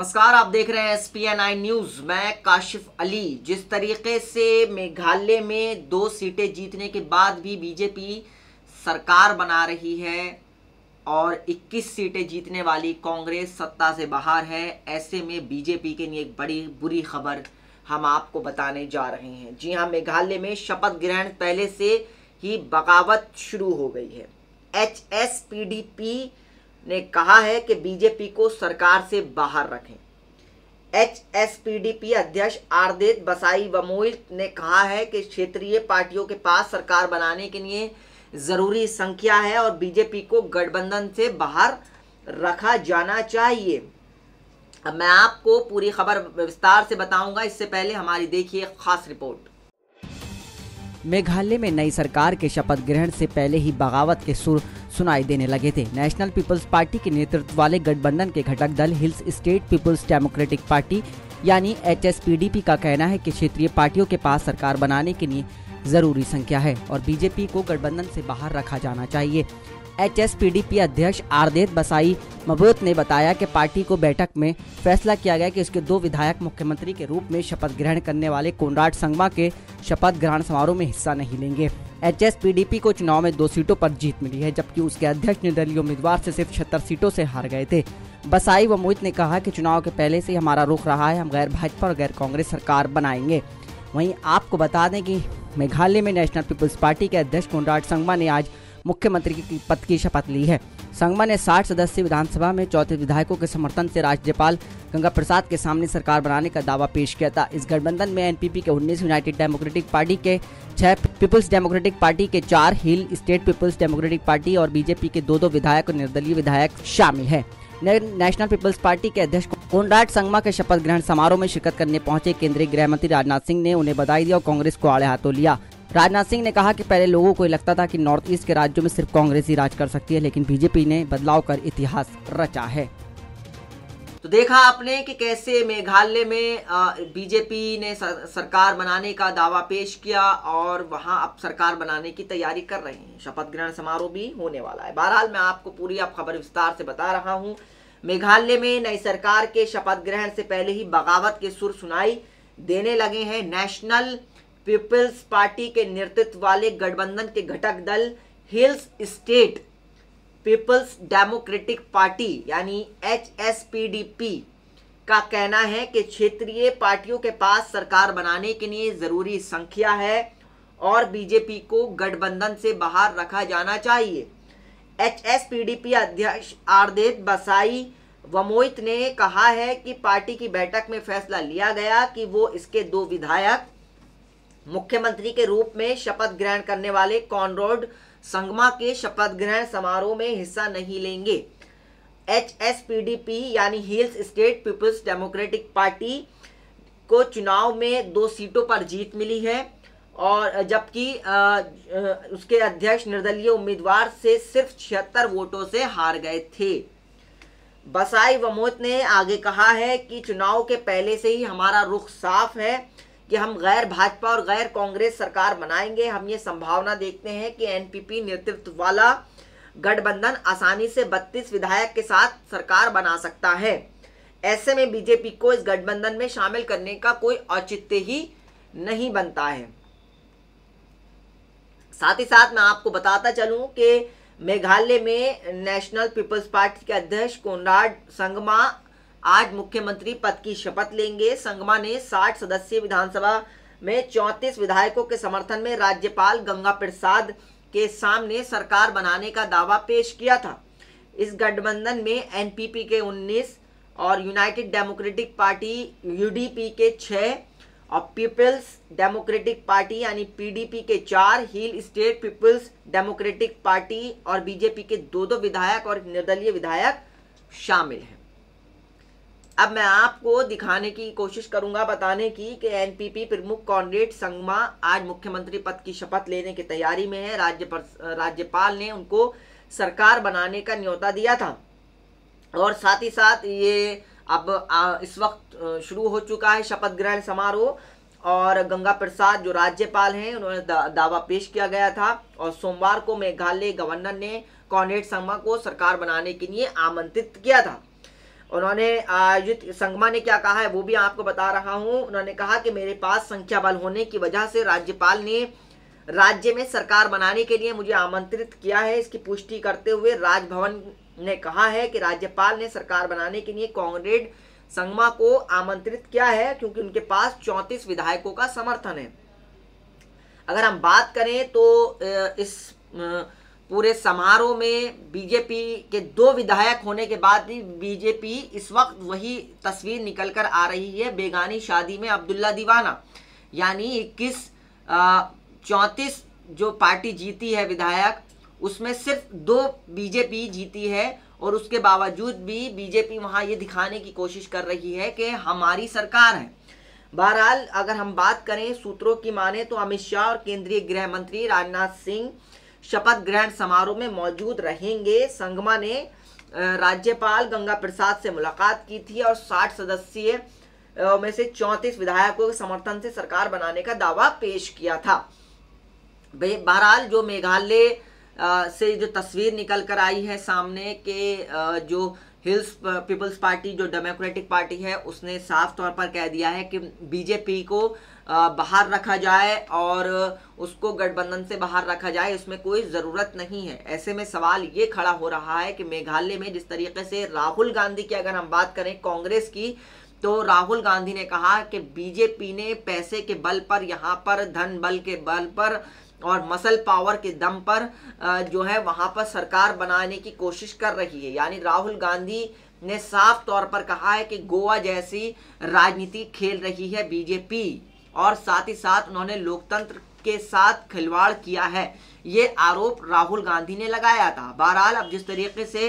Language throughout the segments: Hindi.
नमस्कार, आप देख रहे हैं SPN9 न्यूज। मैं काशिफ अली। जिस तरीके से मेघालय में 2 सीटें जीतने के बाद भी बीजेपी सरकार बना रही है और 21 सीटें जीतने वाली कांग्रेस सत्ता से बाहर है, ऐसे में बीजेपी के लिए एक बड़ी बुरी खबर हम आपको बताने जा रहे हैं। जी हां, मेघालय में शपथ ग्रहण पहले से ही बगावत शुरू हो गई है। HSPDP ने कहा है कि बीजेपी को सरकार से बाहर रखें। HSPDP अध्यक्ष आरदेत बसाई वमोइट ने कहा है कि क्षेत्रीय पार्टियों के पास सरकार बनाने के लिए जरूरी संख्या है और बीजेपी को गठबंधन से बाहर रखा जाना चाहिए। अब मैं आपको पूरी खबर विस्तार से बताऊंगा, इससे पहले हमारी देखिए खास रिपोर्ट। मेघालय में नई सरकार के शपथ ग्रहण से पहले ही बगावत के सुर सुनाई देने लगे थे। नेशनल पीपल्स पार्टी के नेतृत्व वाले गठबंधन के घटक दल hills state people's democratic party यानी HSPDP का कहना है कि क्षेत्रीय पार्टियों के पास सरकार बनाने के लिए जरूरी संख्या है और बीजेपी को गठबंधन से बाहर रखा जाना चाहिए। HSPDP अध्यक्ष आरदेत बसाई मबूत ने बताया कि पार्टी को बैठक में फैसला किया गया कि उसके 2 विधायक मुख्यमंत्री के रूप में शपथ ग्रहण करने वाले कोनराड संगमा के शपथ ग्रहण समारोह में हिस्सा नहीं लेंगे। HSPDP को चुनाव में 2 सीटों पर जीत मिली है, जबकि उसके अध्यक्ष निर्दलीय उम्मीदवार से सिर्फ 76 सीटों से हार गए थे। बसाई व मोहित ने कहा कि चुनाव के पहले से हमारा रुख रहा है, हम गैर भाजपा और गैर कांग्रेस सरकार बनाएंगे। वहीं आपको बता दें कि मेघालय में नेशनल पीपल्स पार्टी के अध्यक्ष कोनराड संगमा ने आज मुख्यमंत्री की पद की शपथ ली है। संगमा ने 60 सदस्यीय विधानसभा में 34 विधायकों के समर्थन से राज्यपाल गंगा प्रसाद के सामने सरकार बनाने का दावा पेश किया था। इस गठबंधन में NPP के 19, यूनाइटेड डेमोक्रेटिक पार्टी के 6, पीपल्स डेमोक्रेटिक पार्टी के 4, hill state people's democratic party और बीजेपी के 2 विधायक और निर्दलीय विधायक शामिल है। नेशनल पीपल्स पार्टी के अध्यक्ष कोनराड संगमा के शपथ ग्रहण समारोह में शिरकत करने पहुंचे केंद्रीय गृह मंत्री राजनाथ सिंह ने उन्हें बधाई दी और कांग्रेस को आड़े हाथों लिया। राजनाथ सिंह ने कहा कि पहले लोगों को लगता था कि नॉर्थ ईस्ट के राज्यों में सिर्फ कांग्रेस ही राज कर सकती है, लेकिन बीजेपी ने बदलाव कर इतिहास रचा है। तो देखा आपने कि कैसे मेघालय में बीजेपी ने सरकार बनाने का दावा पेश किया और वहां अब सरकार बनाने की तैयारी कर रहे हैं। शपथ ग्रहण समारोह भी होने वाला है। बहरहाल मैं आपको पूरी अब खबर विस्तार से बता रहा हूं। मेघालय में नई सरकार के शपथ ग्रहण से पहले ही बगावत के सुर सुनाई देने लगे हैं। नेशनल पीपल्स पार्टी के नेतृत्व वाले गठबंधन के घटक दल hills state people's democratic party यानी HSPDP का कहना है कि क्षेत्रीय पार्टियों के पास सरकार बनाने के लिए जरूरी संख्या है और बीजेपी को गठबंधन से बाहर रखा जाना चाहिए। HSPDP अध्यक्ष आरदेत बसाई वमोइट ने कहा है कि पार्टी की बैठक में फैसला लिया गया कि वो इसके 2 विधायक मुख्यमंत्री के रूप में शपथ ग्रहण करने वाले कोनराड संगमा के शपथ ग्रहण समारोह में हिस्सा नहीं लेंगे। HSPDP यानी hills state people's democratic party को चुनाव में 2 सीटों पर जीत मिली है और जबकि उसके अध्यक्ष निर्दलीय उम्मीदवार से सिर्फ 76 वोटों से हार गए थे। बसाई वमोइट ने आगे कहा है कि चुनाव के पहले से ही हमारा रुख साफ है कि हम गैर भाजपा और गैर कांग्रेस सरकार बनाएंगे। हम ये संभावना देखते हैं कि NPP नेतृत्व वाला गठबंधन आसानी से 32 विधायक के साथ सरकार बना सकता है। ऐसे में बीजेपी को इस गठबंधन में शामिल करने का कोई औचित्य ही नहीं बनता है। साथ ही साथ मैं आपको बताता चलूं कि मेघालय में नेशनल पीपल्स पार्टी के अध्यक्ष कोनराड संगमा आज मुख्यमंत्री पद की शपथ लेंगे। संगमा ने 60 सदस्यीय विधानसभा में 34 विधायकों के समर्थन में राज्यपाल गंगा प्रसाद के सामने सरकार बनाने का दावा पेश किया था। इस गठबंधन में NPP के 19 और यूनाइटेड डेमोक्रेटिक पार्टी UDP के 6 और पीपल्स डेमोक्रेटिक पार्टी यानी PDP के 4, hill state people's democratic party और बीजेपी के 2 विधायक और निर्दलीय विधायक शामिल हैं। अब मैं आपको दिखाने की कोशिश करूंगा, बताने की कि NPP प्रमुख कोनराड संगमा आज मुख्यमंत्री पद की शपथ लेने की तैयारी में है। राज्यपाल ने उनको सरकार बनाने का न्योता दिया था और साथ ही साथ ये अब इस वक्त शुरू हो चुका है शपथ ग्रहण समारोह और गंगा प्रसाद जो राज्यपाल हैं उन्होंने दावा पेश किया गया था और सोमवार को मेघालय गवर्नर ने कोनराड संगमा को सरकार बनाने के लिए आमंत्रित किया था। उन्होंने आयोजित संगमा ने क्या कहा है वो भी आपको बता रहा हूं। उन्होंने कहा कि मेरे पास संख्या बल होने की वजह से राज्यपाल ने राज्य में सरकार बनाने के लिए मुझे आमंत्रित किया है। इसकी पुष्टि करते हुए राजभवन ने कहा है कि राज्यपाल ने सरकार बनाने के लिए कॉमरेड संगमा को आमंत्रित किया है क्योंकि उनके पास 34 विधायकों का समर्थन है। अगर हम बात करें तो इस पूरे समारोह में बीजेपी के 2 विधायक होने के बाद भी बीजेपी इस वक्त वही तस्वीर निकल कर आ रही है, बेगानी शादी में अब्दुल्ला दीवाना। यानी 34 जो पार्टी जीती है विधायक, उसमें सिर्फ 2 बीजेपी जीती है और उसके बावजूद भी बीजेपी वहां ये दिखाने की कोशिश कर रही है कि हमारी सरकार है। बहरहाल अगर हम बात करें सूत्रों की माने तो अमित शाह और केंद्रीय गृह मंत्री राजनाथ सिंह शपथ ग्रहण समारोह में मौजूद रहेंगे। संगमा ने राज्यपाल गंगा प्रसाद से मुलाकात की थी और 60 सदस्यीय में से 34 विधायकों के समर्थन से सरकार बनाने का दावा पेश किया था। बहरहाल जो मेघालय से जो तस्वीर निकल कर आई है सामने के जो हिल्स पीपल्स पार्टी जो डेमोक्रेटिक पार्टी है उसने साफ तौर पर कह दिया है कि बीजेपी को बाहर रखा जाए और उसको गठबंधन से बाहर रखा जाए, इसमें कोई ज़रूरत नहीं है। ऐसे में सवाल ये खड़ा हो रहा है कि मेघालय में जिस तरीके से राहुल गांधी की अगर हम बात करें कांग्रेस की, तो राहुल गांधी ने कहा कि बीजेपी ने पैसे के बल पर, यहाँ पर धन बल के बल पर और मसल पावर के दम पर जो है वहां पर सरकार बनाने की कोशिश कर रही है। यानी राहुल गांधी ने साफ तौर पर कहा है कि गोवा जैसी राजनीति खेल रही है बीजेपी और साथ ही साथ उन्होंने लोकतंत्र के साथ खिलवाड़ किया है, ये आरोप राहुल गांधी ने लगाया था। बहरहाल अब जिस तरीके से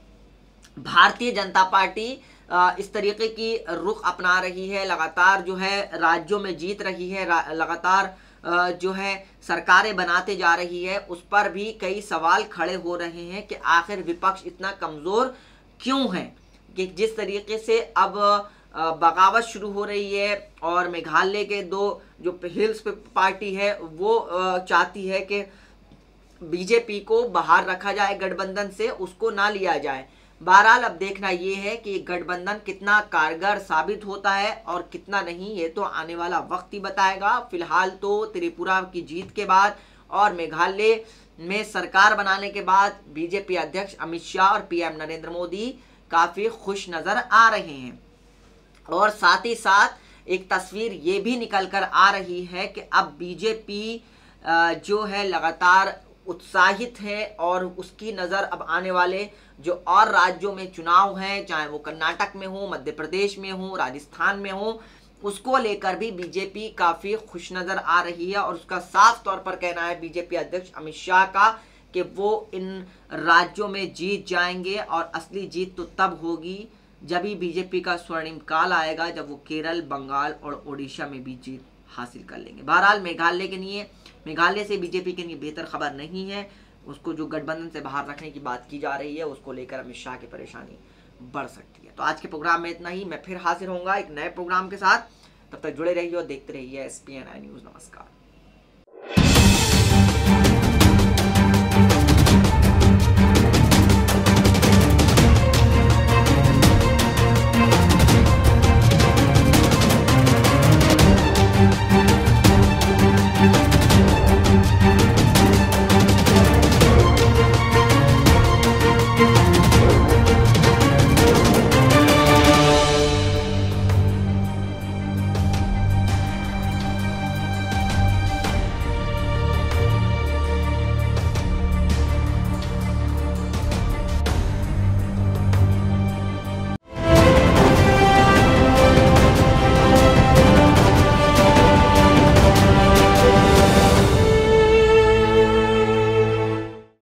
भारतीय जनता पार्टी इस तरीके की रुख अपना रही है, लगातार जो है राज्यों में जीत रही है, लगातार जो है सरकारें बनाते जा रही है, उस पर भी कई सवाल खड़े हो रहे हैं कि आखिर विपक्ष इतना कमज़ोर क्यों है कि जिस तरीके से अब बगावत शुरू हो रही है और मेघालय के 2 जो हिल्स पार्टी है वो चाहती है कि बीजेपी को बाहर रखा जाए गठबंधन से, उसको ना लिया जाए। बहरहाल अब देखना ये है कि गठबंधन कितना कारगर साबित होता है और कितना नहीं, ये तो आने वाला वक्त ही बताएगा। फिलहाल तो त्रिपुरा की जीत के बाद और मेघालय में सरकार बनाने के बाद बीजेपी अध्यक्ष अमित शाह और पीएम नरेंद्र मोदी काफ़ी खुश नज़र आ रहे हैं। और साथ ही साथ एक तस्वीर ये भी निकल कर आ रही है कि अब बीजेपी जो है लगातार उत्साहित है और उसकी नज़र अब आने वाले जो और राज्यों में चुनाव हैं, चाहे वो कर्नाटक में हो, मध्य प्रदेश में हो, राजस्थान में हो, उसको लेकर भी बीजेपी काफ़ी खुश नज़र आ रही है। और उसका साफ तौर पर कहना है बीजेपी अध्यक्ष अमित शाह का कि वो इन राज्यों में जीत जाएंगे और असली जीत तो तब होगी जब ही बीजेपी का स्वर्णिम काल आएगा, जब वो केरल, बंगाल और ओडिशा में भी जीत हासिल कर लेंगे। बहरहाल मेघालय से बीजेपी के लिए बेहतर खबर नहीं है। उसको जो गठबंधन से बाहर रखने की बात की जा रही है, उसको लेकर अमित शाह की परेशानी बढ़ सकती है। तो आज के प्रोग्राम में इतना ही। मैं फिर हाजिर होऊंगा एक नए प्रोग्राम के साथ। तब तक जुड़े रहिए और देखते रहिए SPNI न्यूज़। नमस्कार।